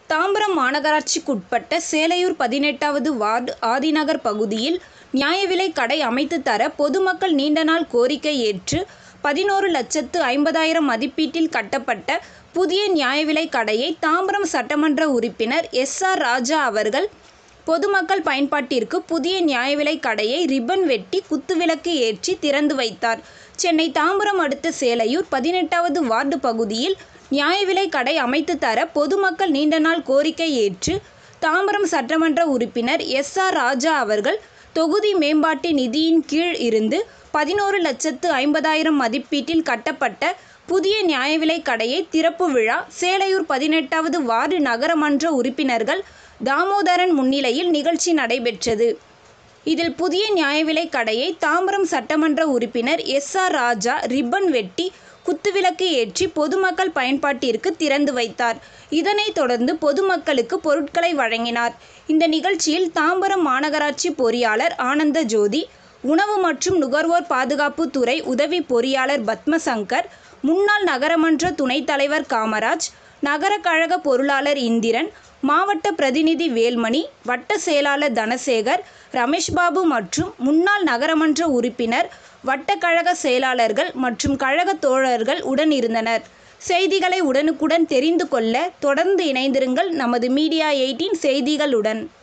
தாம்பரம் மாநகராட்சிக்குட்பட்ட சேலையூர் 18வது வார்டு ஆதிநகர் பகுதியில் நியாய விலைக் கடை அமைத்துத் தர பொதுமக்கள் நீண்ட நாள் கோரிக்கை ஏற்று 11,50,000 மதிப்பீட்டில் கட்டப்பட்ட புதிய நியாய விலைக் கடையை தாம்பரம் சட்டமன்ற உறுப்பினர் எஸ்.ஆர். ராஜா அவர்கள் பொதுமக்கள் பயன்பாட்டிற்கு புதிய நியாய விலைக் கடையை ரிப்பன் வெட்டி குத்துவிளக்கு ஏற்றி திறந்து வைத்தார். சென்னை தாம்பரம் அடுத்த சேலையூர் 18வது வார்டு பகுதியில் நியாய விலைக் கடை அமைத்துத் தர பொதுமக்கள் நீண்ட நாள் கோரிக்கை ஏற்று தாம்பரம் சட்டமன்ற உறுப்பினர் எஸ்.ஆர். ராஜா அவர்கள் தொகுதி மேம்பாட்டு நிதியின் கீழ் இருந்து 11,50,000 மதிப்பீட்டில் கட்டப்பட்ட புதிய நியாய விலைக் கடையை திறப்பு விழா சேலையூர் 18வது வார்டு நகரமன்ற உறுப்பினர்கள் தாமோதரன் முன்னிலையில் நிகழ்ச்சி நடைபெற்றது. இதில் புதிய நியாய விலைக் கடையை தாம்பரம் சட்டமன்ற உறுப்பினர் எஸ்.ஆர். ராஜா ரிப்பன் வெட்டி குத்துவிளக்கு ஏற்றி பொதுமக்கள் பயன்பாட்டிற்கு திறந்து வைத்தார். இதனைத் தொடர்ந்து பொதுமக்களுக்கு பொருட்களை வழங்கினார். இந்த நிகழ்ச்சியில் தாம்பரம் மாநகராட்சி பொறியாளர் ஆனந்தஜோதி, உணவு மற்றும் நுகர்வோர் பாதுகாப்பு துறை உதவி பொறியாளர் பத்மசங்கர், முன்னாள் நகரமன்ற துணைத் தலைவர் காமராஜ், நகர கழக பொருளாளர் இந்திரன், மாவட்ட பிரதிநிதி வேல்மணி, வட்ட செயலாளர் தனசேகர், ரமேஷ்பாபு மற்றும் முன்னாள் நகரமன்ற உறுப்பினர், வட்டக்கழக செயலாளர்கள் மற்றும் கழக தோழர்கள் உடன் இருந்தனர். செய்திகளை உடனுக்குடன் தெரிந்து கொள்ள தொடர்ந்து இணைந்திருங்கள் நமது மீடியா 18 செய்திகளுடன்.